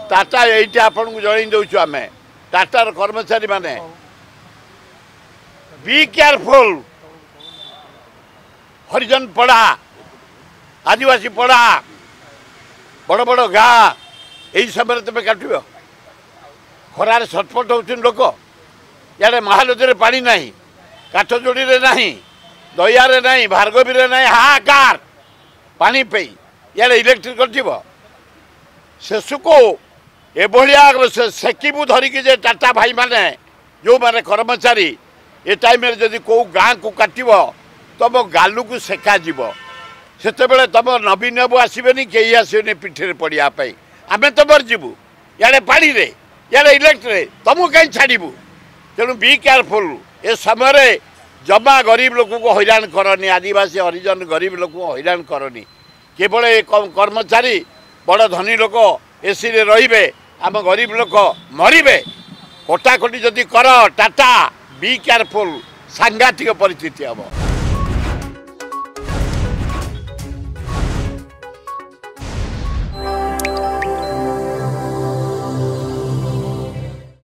टाटा ये आपन को जन दौचु आम टाटार कर्मचारी माने बी केयरफुल हरिजन पड़ा आदिवासी पड़ा बड़ बड़ गाँ यही समय तुम काट खरार छटपट होती लोक इे महानदी में पानी ना काठजोड़ी ना दयारे ना भार्गवी ना हाहाकार पानी पे इे इलेक्ट्रिक कर शेष को एभलिया सेकिबू धरिकी जे टाटा भाई माने जो माने कर्मचारी ए टाइम जदि कौ गाँ को काटव तुम गालू को सेका जीव से तुम नवीन बाबू आसबे कई आसबे पिठे पड़ापी आम तो मरजु इे पानी रे इे इलेक्ट्रिक तुमको कहीं छाड़ू तेणु बी केयरफुल ए समय जमा गरीब लोक को हैरान करनी आदिवासी हरिजन गरीब लोक को हैरान करनी केवल कर्मचारी बड़ धनी लोक एसी रे रहिबे आम गरीब लोक मरबे कटाकटी जदि कर टाटा बी केयरफुल सांघातिक परिस्थिति हम।